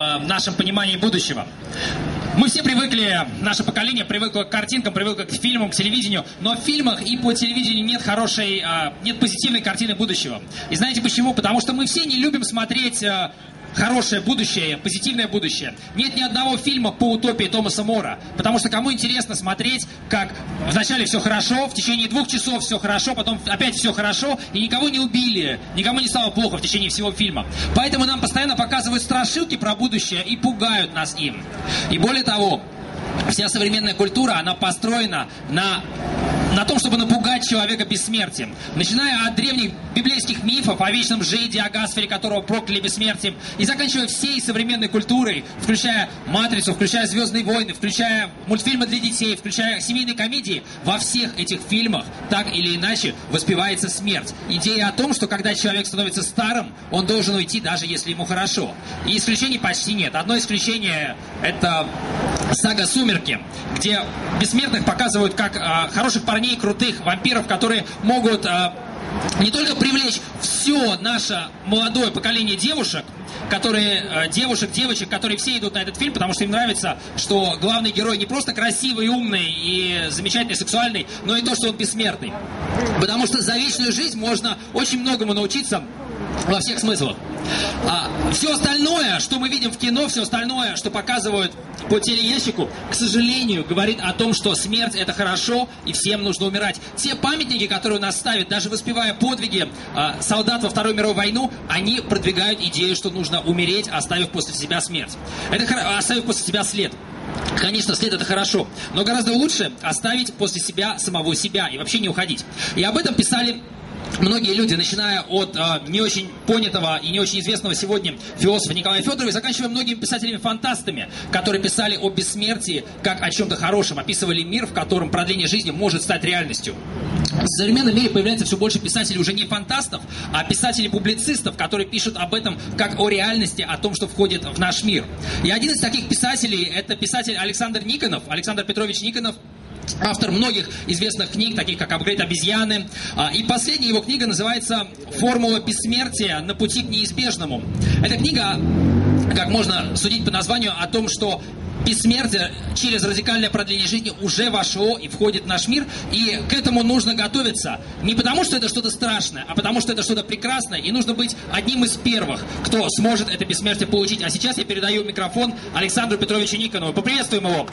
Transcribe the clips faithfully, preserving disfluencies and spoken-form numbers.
в нашем понимании будущего. Мы все привыкли, наше поколение привыкло к картинкам, привыкло к фильмам, к телевидению, но в фильмах и по телевидению нет хорошей, нет позитивной картины будущего. И знаете почему? Потому что мы все не любим смотреть хорошее будущее, позитивное будущее. Нет ни одного фильма по утопии Томаса Мора, потому что кому интересно смотреть, как вначале все хорошо, в течение двух часов все хорошо, потом опять все хорошо, и никого не убили, никому не стало плохо в течение всего фильма. Поэтому нам постоянно показывают страшилки про будущее и пугают нас им. И более того, вся современная культура, она построена на... на том, чтобы напугать человека бессмертием. Начиная от древних библейских мифов о вечном жиде, о Гасфере, которого прокляли бессмертием, и заканчивая всей современной культурой, включая «Матрицу», включая «Звездные войны», включая мультфильмы для детей, включая семейные комедии, во всех этих фильмах так или иначе воспевается смерть. Идея о том, что когда человек становится старым, он должен уйти, даже если ему хорошо. И исключений почти нет. Одно исключение — это сага «Сумерки», где бессмертных показывают как а, хороших парней, крутых вампиров, которые могут а, не только привлечь все наше молодое поколение девушек, которые, а, девушек, девочек, которые все идут на этот фильм, потому что им нравится, что главный герой не просто красивый, умный и замечательный, сексуальный, но и то, что он бессмертный. Потому что за вечную жизнь можно очень многому научиться во всех смыслах. А все остальное, что мы видим в кино, все остальное, что показывают по телеящику, к сожалению, говорит о том, что смерть — это хорошо, и всем нужно умирать. Те памятники, которые у нас ставят, даже воспевая подвиги а, солдат во Вторую мировую войну, они продвигают идею, что нужно умереть, оставив после себя смерть. Это оставив после себя след. Конечно, след — это хорошо, но гораздо лучше оставить после себя самого себя и вообще не уходить. И об этом писали многие люди, начиная от э, не очень понятого и не очень известного сегодня философа Николая Федорова, и заканчивая многими писателями-фантастами, которые писали о бессмертии как о чем-то хорошем, описывали мир, в котором продление жизни может стать реальностью. В современном мире появляется все больше писателей уже не фантастов, а писателей-публицистов, которые пишут об этом как о реальности, о том, что входит в наш мир. И один из таких писателей — это писатель Александр Никонов, Александр Петрович Никонов, автор многих известных книг, таких как «Апгрейд обезьяны». И последняя его книга называется «Формула бессмертия на пути к неизбежному». Эта книга, как можно судить по названию, о том, что бессмертие через радикальное продление жизни уже вошло и входит в наш мир, и к этому нужно готовиться. Не потому, что это что-то страшное, а потому, что это что-то прекрасное, и нужно быть одним из первых, кто сможет это бессмертие получить. А сейчас я передаю микрофон Александру Петровичу Никонову. Поприветствуем его.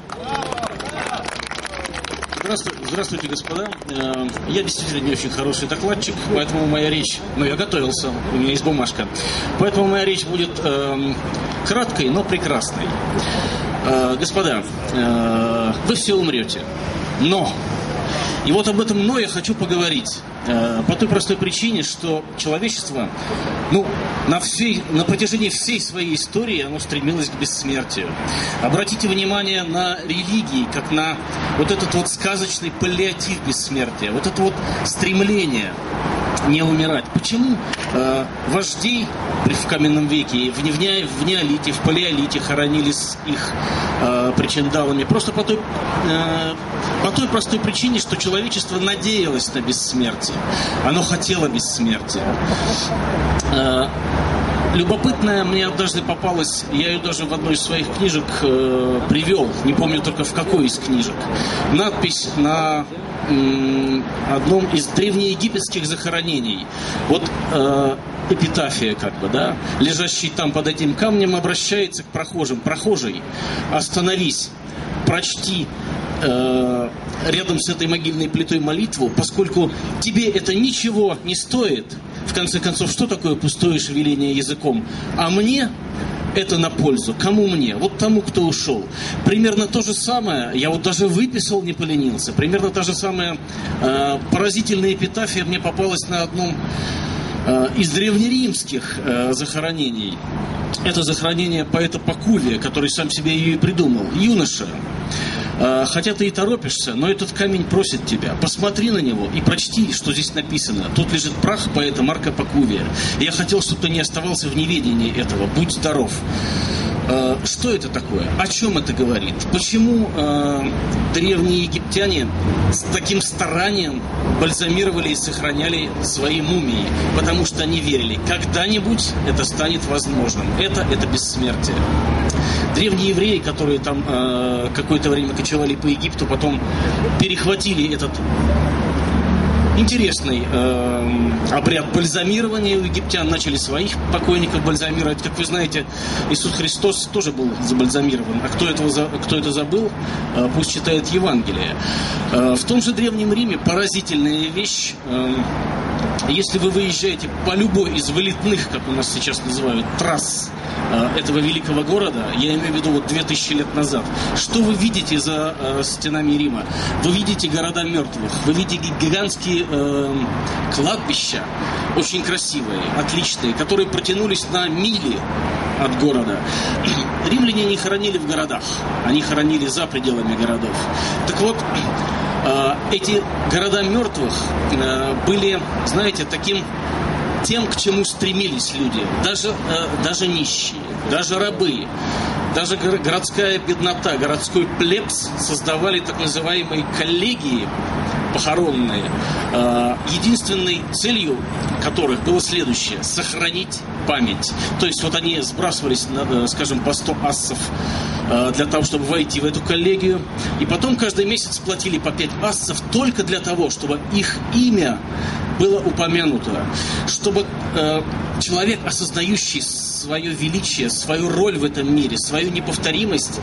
Здравствуйте, здравствуйте, господа. Я действительно не очень хороший докладчик, поэтому моя речь... Ну, я готовился, у меня есть бумажка. Поэтому моя речь будет э, краткой, но прекрасной. Э, господа, э, вы все умрете. Но... И вот об этом «но» я хочу поговорить. Э, по той простой причине, что человечество, ну, на, всей, на протяжении всей своей истории оно стремилось к бессмертию. Обратите внимание на религии, как на вот этот вот сказочный паллиатив бессмертия, вот это вот стремление не умирать. Почему э, вождей в каменном веке, в, не, в неолите, в палеолите хоронили с их э, причиндалами? Просто по той, э, по той простой причине, что человечество надеялось на бессмертие. Оно хотело бессмертия. Э, Любопытная мне однажды попалась, я ее даже в одной из своих книжек э, привел, не помню только в какой из книжек, надпись на м, одном из древнеегипетских захоронений. Вот э, эпитафия, как бы, да, лежащий там под этим камнем, обращается к прохожим. Прохожий, остановись, прочти э, рядом с этой могильной плитой молитву, поскольку тебе это ничего не стоит. В конце концов, что такое пустое шевеление языком? А мне это на пользу. Кому мне? Вот тому, кто ушел. Примерно то же самое, я вот даже выписал, не поленился, примерно та же самая э, поразительная эпитафия мне попалась на одном э, из древнеримских э, захоронений. Это захоронение поэта Пакувия, который сам себе ее и придумал. Юноша, хотя ты и торопишься, но этот камень просит тебя. Посмотри на него и прочти, что здесь написано. Тут лежит прах поэта Марка Пакувия. И я хотел, чтобы ты не оставался в неведении этого. Будь здоров. Э, что это такое? О чем это говорит? Почему э, древние египтяне с таким старанием бальзамировали и сохраняли свои мумии? Потому что они верили, когда-нибудь это станет возможным. Это, это бессмертие. Древние евреи, которые там э, какое-то время кочевали по Египту, потом перехватили этот интересный э, обряд бальзамирования у египтян, начали своих покойников бальзамировать. Как вы знаете, Иисус Христос тоже был забальзамирован. А кто, этого, кто это забыл, э, пусть читает Евангелие. Э, в том же Древнем Риме поразительная вещь. Э, если вы выезжаете по любой из вылетных, как у нас сейчас называют, трасс этого великого города, я имею в виду вот две тысячи лет назад, что вы видите за э, стенами Рима? Вы видите города мертвых, вы видите гигантские э, кладбища, очень красивые, отличные, которые протянулись на мили от города. Римляне не хоронили в городах, они хоронили за пределами городов. Так вот, э, эти города мертвых э, были, знаете, таким тем, к чему стремились люди, даже, э, даже нищие, даже рабы, даже городская беднота, городской плебс создавали так называемые коллегии похоронные, э, единственной целью которых было следующее: сохранить память. То есть вот они сбрасывались, на, скажем, по сто ассов э, для того, чтобы войти в эту коллегию, и потом каждый месяц платили по пять ассов только для того, чтобы их имя было упомянуто, чтобы э, человек, осознающий свое величие, свою роль в этом мире, свою неповторимость,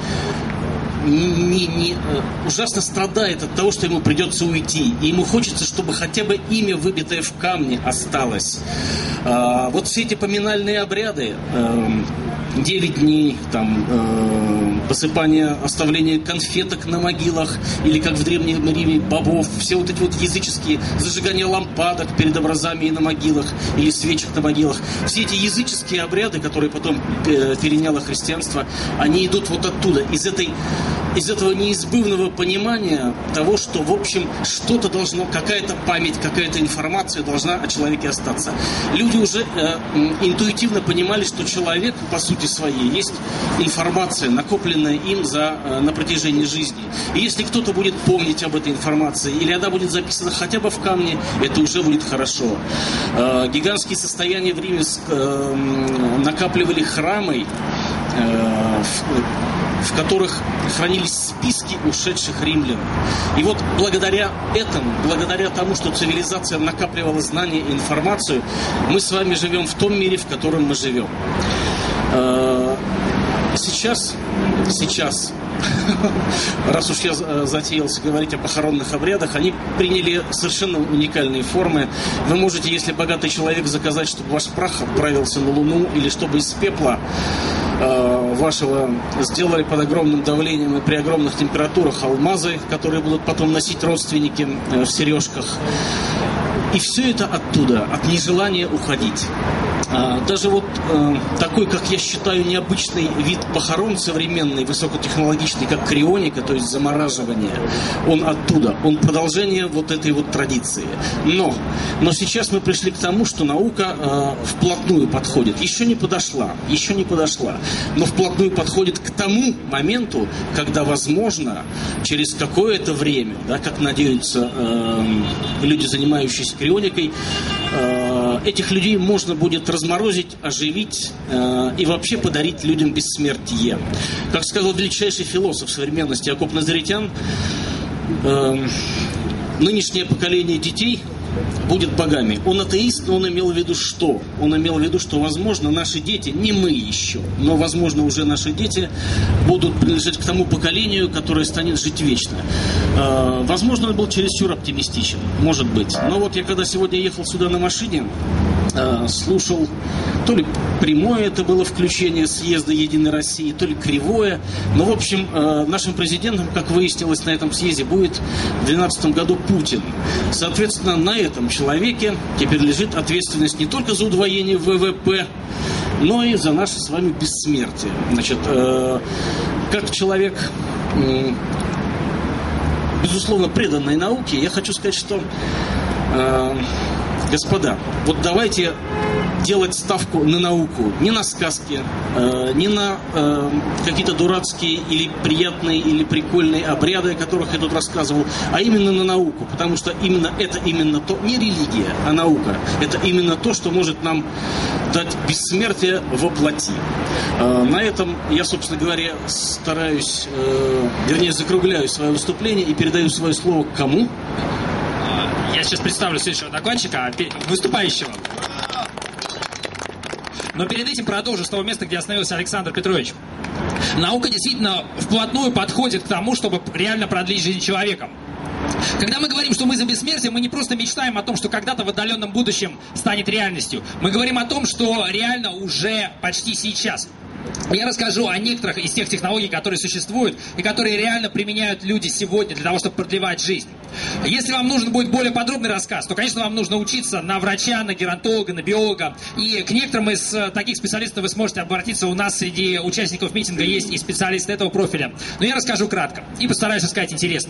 не, не, ужасно страдает от того, что ему придется уйти. И ему хочется, чтобы хотя бы имя, выбитое в камне, осталось. А, вот все эти поминальные обряды, девять дней, там, э, посыпание, оставление конфеток на могилах, или как в Древнем Риме бобов, все вот эти вот языческие, зажигание лампадок перед образами и на могилах, или свечек на могилах, все эти языческие обряды, которые потом э, переняло христианство, они идут вот оттуда, из этой, из этого неизбывного понимания того, что, в общем, что-то должно, какая-то память, какая-то информация должна о человеке остаться. Люди уже э, интуитивно понимали, что человек, по сути своей, есть информация, накопленная им за, э, на протяжении жизни. И если кто-то будет помнить об этой информации, или она будет записана хотя бы в камне, это уже будет хорошо. Э, гигантские состояния в Риме э, накапливали храмы, э, в, в которых хранились списки ушедших римлян. И вот благодаря этому, благодаря тому, что цивилизация накапливала знания и информацию, мы с вами живем в том мире, в котором мы живем. Сейчас, сейчас, раз уж я затеялся говорить о похоронных обрядах, они приняли совершенно уникальные формы. Вы можете, если богатый человек, заказать, чтобы ваш прах отправился на Луну, или чтобы из пепла э, вашего сделали под огромным давлением и при огромных температурах алмазы, которые будут потом носить родственники э, в сережках. И все это оттуда, от нежелания уходить. Даже вот э, такой, как я считаю, необычный вид похорон современный, высокотехнологичный, как крионика, то есть замораживание, он оттуда, он продолжение вот этой вот традиции. Но, но сейчас мы пришли к тому, что наука э, вплотную подходит. Еще не подошла, еще не подошла, но вплотную подходит к тому моменту, когда, возможно, через какое-то время, да, как надеются э, люди, занимающиеся крионикой, э, этих людей можно будет разморозить, оживить э, и вообще подарить людям бессмертие. Как сказал величайший философ современности Якоб Назаретян, э, нынешнее поколение детей будет богами. Он атеист, но он имел в виду что? Он имел в виду, что, возможно, наши дети, не мы еще, но, возможно, уже наши дети будут принадлежать к тому поколению, которое станет жить вечно. Э, возможно, он был чересчур оптимистичен, может быть. Но вот я когда сегодня ехал сюда на машине, слушал, то ли прямое это было включение съезда Единой России, то ли кривое. Но, в общем, нашим президентом, как выяснилось на этом съезде, будет в две тысячи двенадцатом году Путин. Соответственно, на этом человеке теперь лежит ответственность не только за удвоение вэ вэ пэ, но и за наше с вами бессмертие. Значит, как человек, безусловно, преданной науке, я хочу сказать, что... Господа, вот давайте делать ставку на науку, не на сказки, э, не на э, какие-то дурацкие или приятные, или прикольные обряды, о которых я тут рассказывал, а именно на науку, потому что именно это именно то, не религия, а наука, это именно то, что может нам дать бессмертие во плоти. Э, на этом я, собственно говоря, стараюсь, э, вернее, закругляю свое выступление и передаю свое слово к кому? Я сейчас представлю следующего докладчика, выступающего. Но перед этим продолжу с того места, где остановился Александр Петрович. Наука действительно вплотную подходит к тому, чтобы реально продлить жизнь человека. Когда мы говорим, что мы за бессмертие, мы не просто мечтаем о том, что когда-то в отдаленном будущем станет реальностью. Мы говорим о том, что реально уже почти сейчас. Я расскажу о некоторых из тех технологий, которые существуют и которые реально применяют люди сегодня для того, чтобы продлевать жизнь. Если вам нужен будет более подробный рассказ, то, конечно, вам нужно учиться на врача, на геронтолога, на биолога. И к некоторым из таких специалистов вы сможете обратиться. У нас среди участников митинга есть и специалисты этого профиля. Но я расскажу кратко и постараюсь рассказать интересно.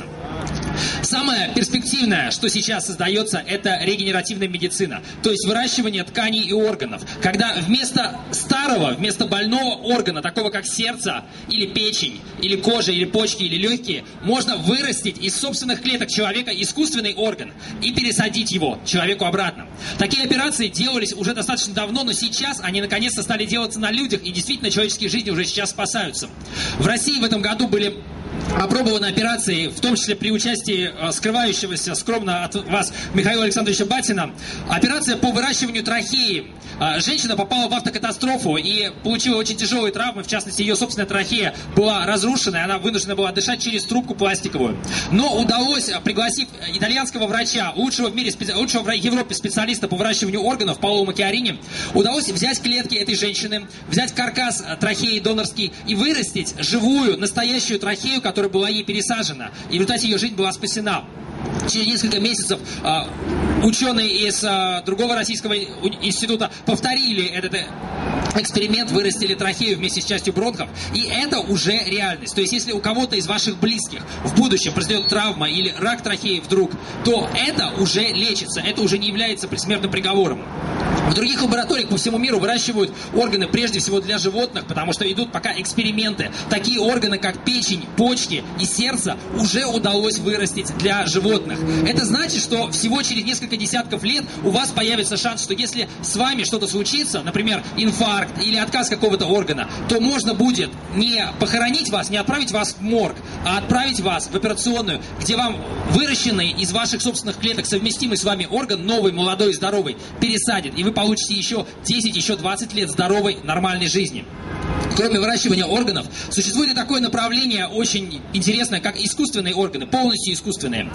Самое перспективное, что сейчас создается, это регенеративная медицина, то есть выращивание тканей и органов. Когда вместо старого, вместо больного органа, такого как сердце, или печень, или кожа, или почки, или легкие, можно вырастить из собственных клеток человека искусственный орган и пересадить его человеку обратно. Такие операции делались уже достаточно давно, но сейчас они наконец-то стали делаться на людях, и действительно человеческие жизни уже сейчас спасаются. В России в этом году были опробованы операции, в том числе при участии э, скрывающегося скромно от вас Михаила Александровича Батина, операция по выращиванию трахеи. Э, женщина попала в автокатастрофу и получила очень тяжелые травмы, в частности, ее собственная трахея была разрушена, и она вынуждена была дышать через трубку пластиковую. Но удалось, пригласив итальянского врача, лучшего в мире, лучшего в Европе специалиста по выращиванию органов, Паоло Макиарини, удалось взять клетки этой женщины, взять каркас трахеи донорский и вырастить живую, настоящую трахею, которая была ей пересажена. И в результате ее жизнь была спасена. Через несколько месяцев э, ученые из э, другого российского института повторили этот э, эксперимент, вырастили трахею вместе с частью бронхов, и это уже реальность. То есть, если у кого-то из ваших близких в будущем произойдет травма или рак трахеи вдруг, то это уже лечится, это уже не является предсмертным приговором. В других лабораториях по всему миру выращивают органы прежде всего для животных, потому что идут пока эксперименты. Такие органы, как печень, почки и сердце, уже удалось вырастить для животных. Это значит, что всего через несколько десятков лет у вас появится шанс, что если с вами что-то случится, например, инфаркт или отказ какого-то органа, то можно будет не похоронить вас, не отправить вас в морг, а отправить вас в операционную, где вам выращенный из ваших собственных клеток совместимый с вами орган, новый, молодой и здоровый, пересадит, и вы получите еще десять, еще двадцать лет здоровой, нормальной жизни. Кроме выращивания органов, существует и такое направление очень интересное, как искусственные органы, полностью искусственные.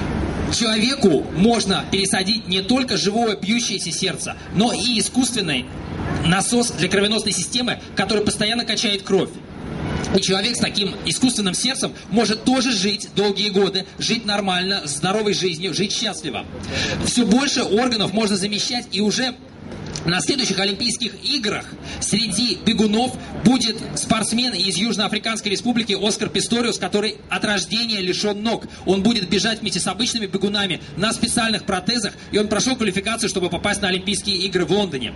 Человеку можно пересадить не только живое бьющееся сердце, но и искусственный насос для кровеносной системы, который постоянно качает кровь. И человек с таким искусственным сердцем может тоже жить долгие годы, жить нормально, здоровой жизнью, жить счастливо. Все больше органов можно замещать, и уже на следующих Олимпийских играх среди бегунов будет спортсмен из Южноафриканской республики Оскар Писториус, который от рождения лишен ног. Он будет бежать вместе с обычными бегунами на специальных протезах, и он прошел квалификацию, чтобы попасть на Олимпийские игры в Лондоне.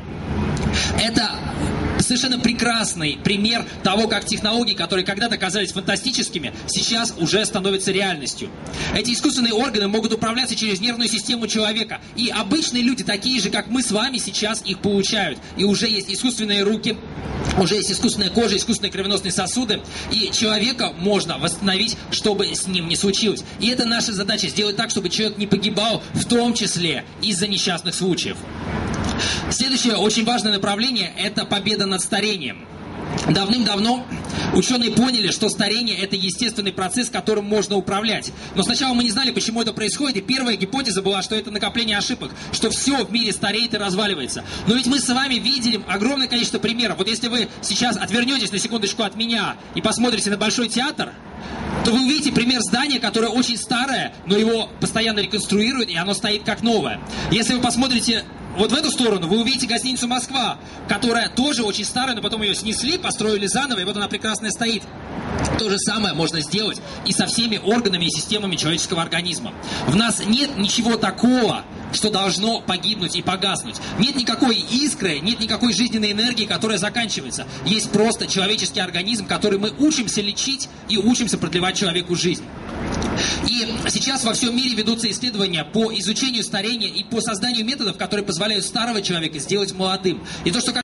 Это совершенно прекрасный пример того, как технологии, которые когда-то казались фантастическими, сейчас уже становятся реальностью. Эти искусственные органы могут управляться через нервную систему человека. И обычные люди, такие же, как мы с вами, сейчас их получают. И уже есть искусственные руки, уже есть искусственная кожа, искусственные кровеносные сосуды. И человека можно восстановить, чтобы с ним не случилось. И это наша задача, сделать так, чтобы человек не погибал, в том числе из-за несчастных случаев. Следующее очень важное направление – это победа над старением. Давным-давно ученые поняли, что старение – это естественный процесс, которым можно управлять. Но сначала мы не знали, почему это происходит, и первая гипотеза была, что это накопление ошибок, что все в мире стареет и разваливается. Но ведь мы с вами видели огромное количество примеров. Вот если вы сейчас отвернетесь на секундочку от меня и посмотрите на Большой театр, то вы увидите пример здания, которое очень старое, но его постоянно реконструируют, и оно стоит как новое. Если вы посмотрите вот в эту сторону, вы увидите гостиницу «Москва», которая тоже очень старая, но потом ее снесли, построили заново, и вот она прекрасная стоит. То же самое можно сделать и со всеми органами и системами человеческого организма. В нас нет ничего такого, что должно погибнуть и погаснуть. Нет никакой искры, нет никакой жизненной энергии, которая заканчивается. Есть просто человеческий организм, который мы учимся лечить и учимся продлевать человеку жизнь. И сейчас во всем мире ведутся исследования по изучению старения и по созданию методов, которые позволяют старого человека сделать молодым. И то, что